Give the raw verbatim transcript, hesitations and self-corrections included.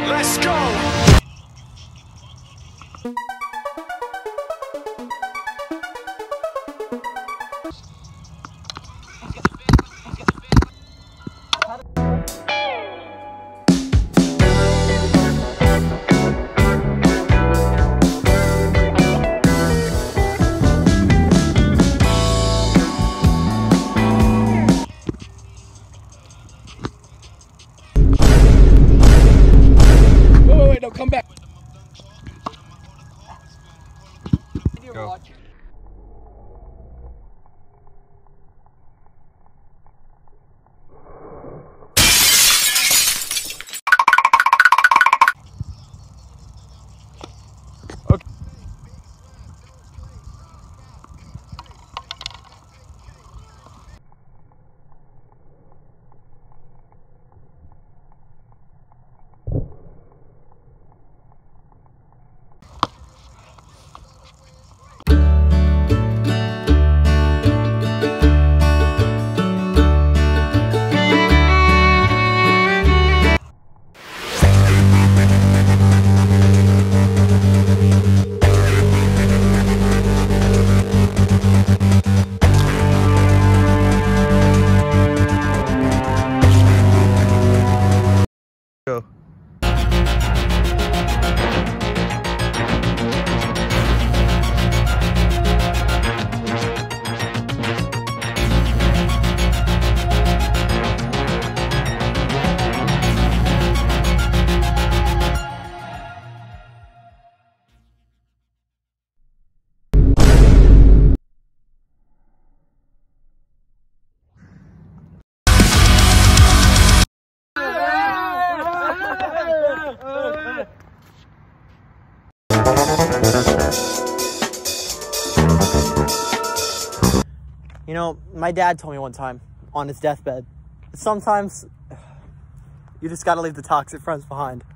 Let's go! No, come back. Go. Okay. Go. You know, my dad told me one time on his deathbed that sometimes you just gotta leave the toxic friends behind.